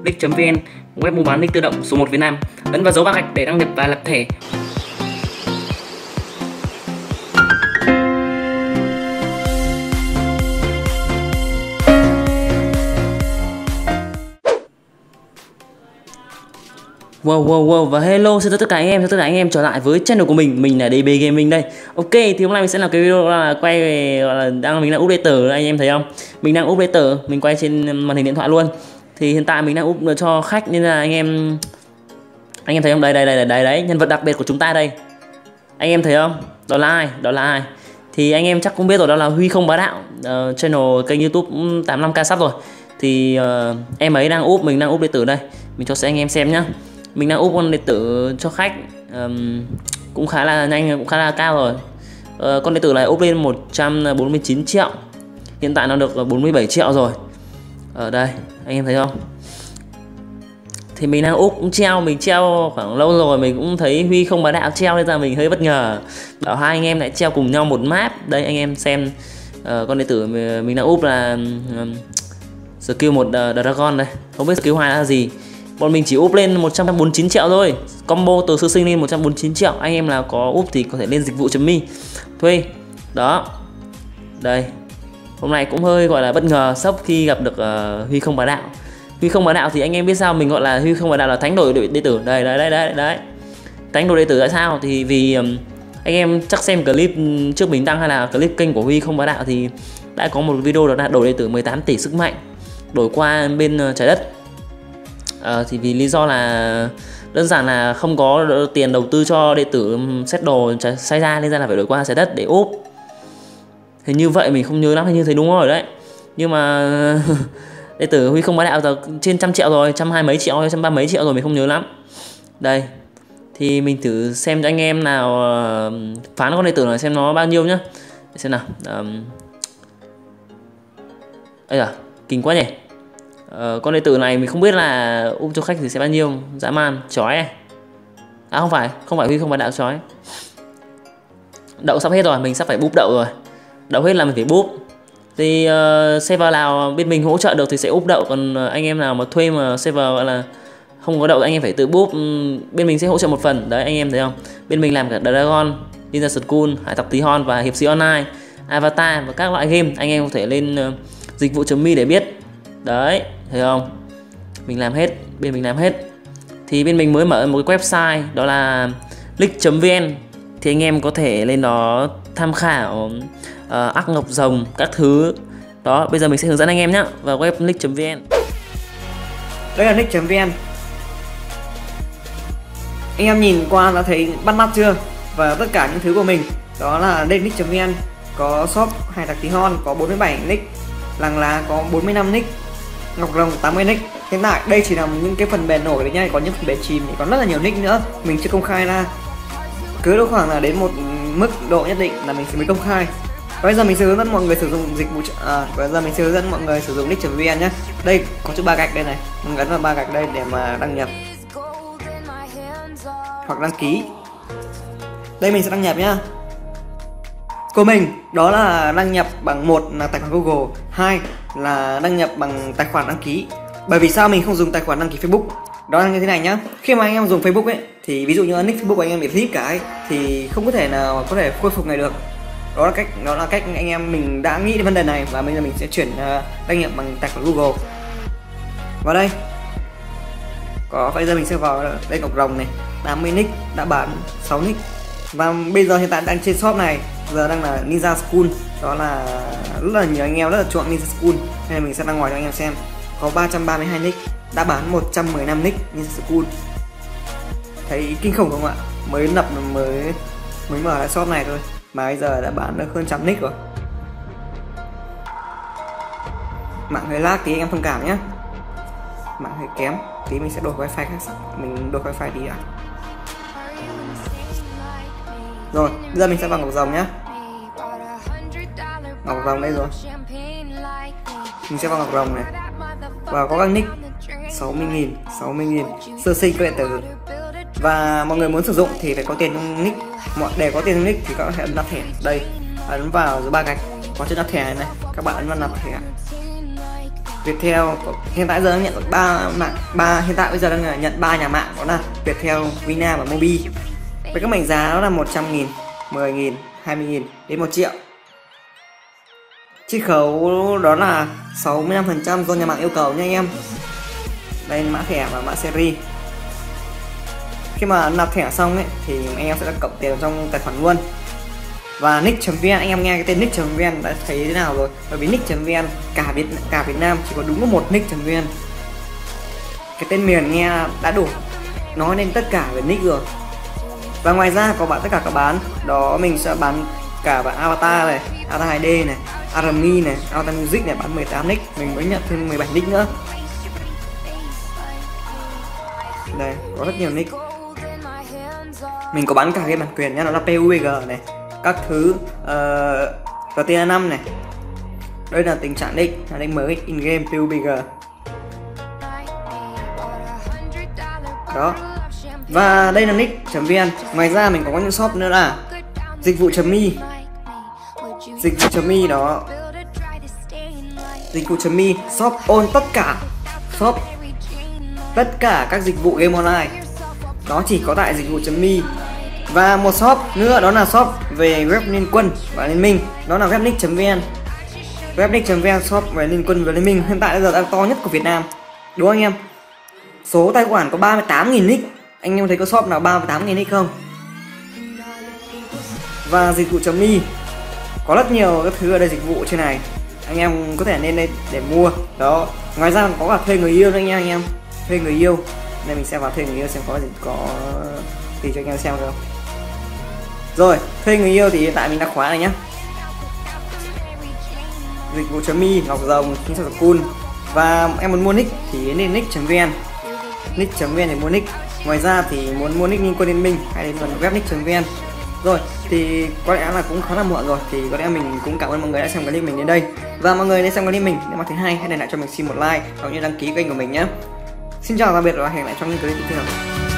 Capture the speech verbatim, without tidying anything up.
nick chấm vn, web mua bán nick tự động số một Việt Nam. Ấn vào dấu ba gạch để đăng nhập và lập thẻ. Wow wow wow và hello, xin chào tất cả anh em, chào tất cả anh em trở lại với channel của mình, mình là đê bê Gaming đây. Ok, thì hôm nay mình sẽ làm cái video là quay về gọi là đang mình đang update, anh em thấy không? Mình đang update, mình quay trên màn hình điện thoại luôn. Thì hiện tại mình đang up cho khách nên là anh em anh em thấy không? Đây đây đây đây đấy, đấy nhân vật đặc biệt của chúng ta đây. Anh em thấy không? Đó là ai? Đó là ai? Thì anh em chắc cũng biết rồi, đó là Huy Không Bá Đạo, uh, channel kênh YouTube tám mươi lăm k sắp rồi. Thì uh, em ấy đang up, mình đang up điện tử đây. Mình cho sẽ anh em xem nhá. Mình đang úp con điện tử cho khách, um, cũng khá là nhanh, cũng khá là cao rồi. uh, Con điện tử này úp lên một trăm bốn mươi chín triệu. Hiện tại nó được bốn mươi bảy triệu rồi. Ở đây, anh em thấy không? Thì mình đang úp cũng treo, mình treo khoảng lâu rồi. Mình cũng thấy Huy Không Bá Đạo treo nên là mình hơi bất ngờ. Bảo hai anh em lại treo cùng nhau một map. Đây anh em xem, uh, con điện tử mình đang úp là um, skill một uh, Dragon đây. Không biết skill hai là gì. Bọn mình chỉ úp lên một trăm bốn mươi chín triệu thôi. Combo từ sơ sinh lên một trăm bốn mươi chín triệu. Anh em nào có úp thì có thể lên dịch vụ chấm me thuê. Đó. Đây. Hôm nay cũng hơi gọi là bất ngờ, sốc khi gặp được uh, Huy Không Bá Đạo. Huy Không Bá Đạo thì anh em biết sao mình gọi là Huy Không Bá Đạo là thánh đội điện tử. Đây đấy đấy đấy đấy. Thánh đội điện tử tại sao? Thì vì um, anh em chắc xem clip trước mình đăng hay là clip kênh của Huy Không Bá Đạo thì đã có một video đó là đổi điện tử mười tám tỷ sức mạnh đổi qua bên uh, trái đất. À, thì vì lý do là đơn giản là không có tiền đầu tư cho điện tử set đồ sai ra nên ra là phải đổi qua trái đất để úp. Thì như vậy mình không nhớ lắm, hình như thấy đúng rồi đấy. Nhưng mà điện tử Huy Không Bá Đạo giờ trên trăm triệu rồi, trăm hai mấy triệu hay trăm ba mấy triệu rồi, mình không nhớ lắm. Đây thì mình thử xem cho anh em nào phán con điện tử này xem nó bao nhiêu nhá. Để xem nào. um... Ây da, kinh quá nhỉ. Uh, con điện tử này mình không biết là úp cho khách thì sẽ bao nhiêu. Dã man, chói này. À không phải, không phải Huy Không Bá Đạo chói. Đậu sắp hết rồi, mình sắp phải búp đậu rồi. Đậu hết là mình phải búp. Thì uh, server nào bên mình hỗ trợ được thì sẽ úp đậu. Còn uh, anh em nào mà thuê mà server gọi là không có đậu anh em phải tự búp. Bên mình sẽ hỗ trợ một phần. Đấy anh em thấy không? Bên mình làm cả Dragon, Ninja School, Hải Tặc Tí Hon và Hiệp Sĩ Online, Avatar và các loại game. Anh em có thể lên uh, dịch vụ chấm me để biết. Đấy, thấy không? Mình làm hết, bên mình làm hết. Thì bên mình mới mở một cái website đó là league chấm vn. Thì anh em có thể lên đó tham khảo uh, ác ngọc rồng các thứ. Đó, bây giờ mình sẽ hướng dẫn anh em nhé vào web league chấm vn. Đây là league chấm vn. Anh em nhìn qua đã thấy bắt mắt chưa? Và tất cả những thứ của mình đó là lên league chấm vn. Có shop Hải Tặc Tí Hon có bốn mươi bảy nick, Làng Lá có bốn mươi lăm nick, Ngọc Rồng tám mươi nick. Hiện tại đây chỉ là những cái phần bề nổi đấy nha, có những phần bề chìm thì còn rất là nhiều nick nữa mình chưa công khai ra. Cứ đâu khoảng là đến một mức độ nhất định là mình sẽ mới công khai. Bây giờ mình sẽ hướng dẫn mọi người sử dụng dịch vụ à, bây giờ mình sẽ hướng dẫn mọi người sử dụng nick chấm vn nhé. Đây có chữ ba gạch đây này, mình gắn vào ba gạch đây để mà đăng nhập hoặc đăng ký. Đây mình sẽ đăng nhập nhá. Của mình đó là đăng nhập bằng một là tài khoản Google, hai là đăng nhập bằng tài khoản đăng ký. Bởi vì sao mình không dùng tài khoản đăng ký Facebook? Đó là như thế này nhá. Khi mà anh em dùng Facebook ấy thì ví dụ như nick Facebook của anh em bị flip cả ấy thì không có thể nào có thể khôi phục này được. Đó là cách đó là cách anh em mình đã nghĩ đến vấn đề này và bây giờ mình sẽ chuyển uh, đăng nhập bằng tài khoản Google. Vào đây. Có bây giờ mình sẽ vào đây Ngọc Rồng này, tám mươi nick đã bán sáu nick. Và bây giờ hiện tại đang trên shop này giờ đang là Ninja School, đó là rất là nhiều anh em rất là chuộng Ninja School nên mình sẽ đăng ngoài cho anh em xem. Có ba trăm ba mươi hai nick đã bán một trăm mười lăm nick Ninja School. Thấy kinh khủng không ạ? Mới lập mới mới mở lại shop này thôi mà bây giờ đã bán được hơn trăm nick rồi. Mạng hơi lag tí anh em thông cảm nhé. Mạng hơi kém tí mình sẽ đổi wifi khác, mình đổi wifi tí ạ. Rồi, bây giờ mình sẽ vào Ngọc Rồng nhé. Ngọc Rồng đây rồi. Mình sẽ vào Ngọc Rồng này. Và có các nick sáu mươi nghìn, sáu mươi nghìn sơ sinh cơ điện tử. Và mọi người muốn sử dụng thì phải có tiền trong nick. Mọi để có tiền trong nick thì các bạn hãy ấn nạp thẻ. Đây, ấn vào giữa ba gạch có chữ nạp thẻ này này. Các bạn ấn vào nạp thẻ. Viettel hiện tại giờ đang nhận ba mạng ba hiện tại bây giờ đang nhận ba nhà mạng, đó là Viettel, Vina và Mobi. Với các mệnh giá đó là một trăm nghìn, mười nghìn, hai mươi nghìn đến một triệu. Chiết khấu đó là sáu mươi lăm phần trăm do nhà mạng yêu cầu nha anh em. Đây là mã thẻ và mã series. Khi mà nạp thẻ xong ấy thì anh em sẽ được cộng tiền trong tài khoản luôn. Và nick.vn, anh em nghe cái tên nick.vn đã thấy thế nào rồi? Bởi vì nick.vn cả Việt cả Việt Nam chỉ có đúng có một nick.vn. Cái tên miền nghe đã đủ nói lên tất cả về nick rồi. Và ngoài ra có bán tất cả các bán, đó mình sẽ bán cả bản avatar này, avatar hai D này, Army này, avatar music này, bán mười tám nick, mình mới nhận thêm mười bảy nick nữa. Đây, có rất nhiều nick. Mình có bán cả cái bản quyền nhá, nó là pê u bê giê này, các thứ uh, rờ tê a năm này. Đây là tình trạng nick, là nick mới in game pê u bê giê. Đó. Và đây là nick.vn. Ngoài ra mình có những shop nữa là dịch vụ.me. Dịch vụ.me đó. Dịch vụ.me shop ôn tất cả shop tất cả các dịch vụ game online. Nó chỉ có tại dịch vụ.me. Và một shop nữa đó là shop về web liên quân và liên minh, đó là web nick.vn. Web nick.vn shop về liên quân và liên minh hiện tại bây giờ đang to nhất của Việt Nam. Đúng không anh em? Số tài khoản có ba mươi tám nghìn nick. Anh em thấy có shop nào ba mươi tám nghìn nick không? Và dịch vụ.me có rất nhiều các thứ ở đây dịch vụ trên này. Anh em có thể lên đây để mua. Đó. Ngoài ra có cả thuê người yêu nữa nha anh em. Thuê người yêu. Đây mình xem vào thuê người yêu xem có gì có gì cho anh em xem không. Rồi, thuê người yêu thì hiện tại mình đã khóa này nhá. Dịch vụ.me, Ngọc Rồng, King Cool. Và em muốn mua nick thì đến nick.vn. Nick.vn để mua nick. Ngoài ra thì muốn mua nick liên quân liên minh hãy đến phần web nick.vn. Rồi thì có lẽ là cũng khá là muộn rồi, thì có lẽ mình cũng cảm ơn mọi người đã xem clip mình đến đây. Và mọi người nên xem clip mình nếu mà thấy hay hãy để lại cho mình xin một like cũng như đăng ký kênh của mình nhé. Xin chào tạm biệt và hẹn lại trong những clip tiếp theo.